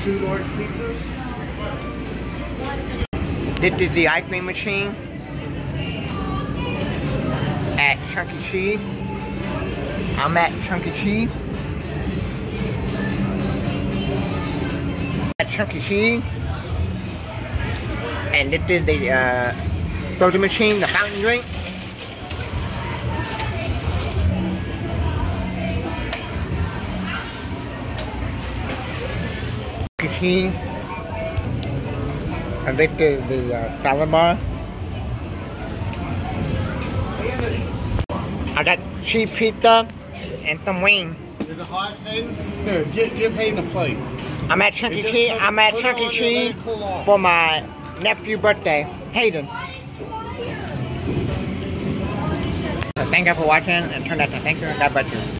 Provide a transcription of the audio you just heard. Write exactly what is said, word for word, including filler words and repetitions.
two large pizzas. This is the ice cream machine at Chuck E. Cheese. I'm at Chuck E. Cheese. At Chuck E. Cheese. And this is the uh, soda machine, the fountain drink. Chuck E. Cheese. And this is the uh, salad bar. I got cheese pizza and some wings. Is it hot, Hayden? Here, give, give Hayden a plate. I'm at Chuck E. Cheese. I'm at Chuck E. Cheese for my nephew's birthday, Hayden. So thank you for watching and turn that to thank you and God bless you.